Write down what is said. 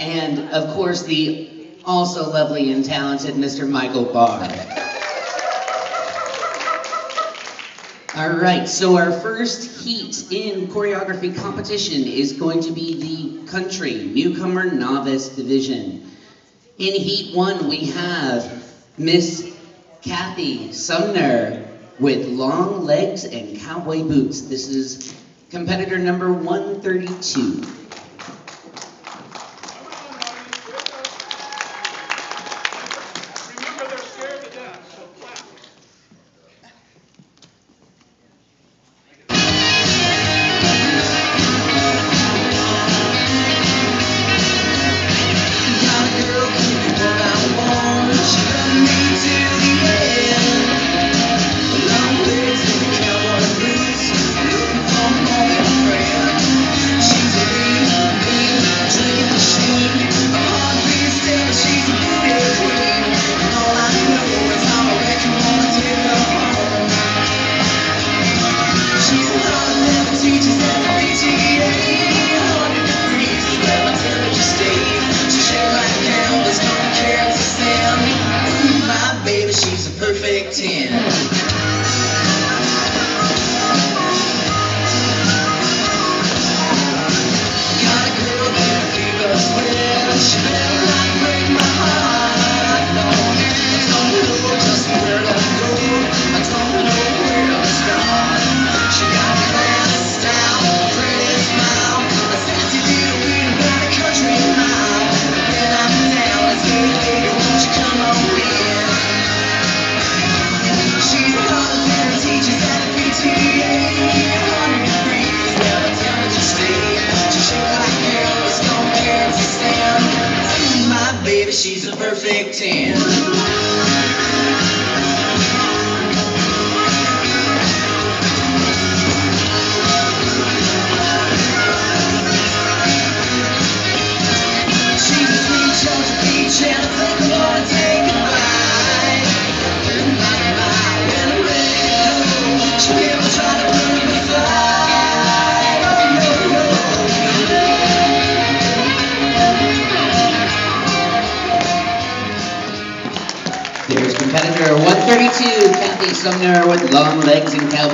and of course the also lovely and talented Mr. Michael Barr. All right, so our first heat in choreography competition is going to be the country newcomer novice division. In heat 1, we have Miss Kathy Sumner with long legs and cowboy boots. This is competitor number 132. Remember, they're scared to death, so clap. She's a perfect 10. Got a girl in a fever sweat. She better not break my heart. No, I don't know just where to go. I don't know where to start. She got class, style, pretty smile, a sassy little bit about a country mile. When I'm in Dallas, baby, won't you come on in? She's a volunteer, teaches at the PTA. 100 degrees, never tell her to stay. She shaped like Elvis, don't care to stand. My baby, she's a perfect 10. She's a sweet Georgia peach, and I think I'm gonna take a bite. She never tried to learn to fly. Oh, no, no, There's competitor 132, Kathy Sumner with long legs and cowboy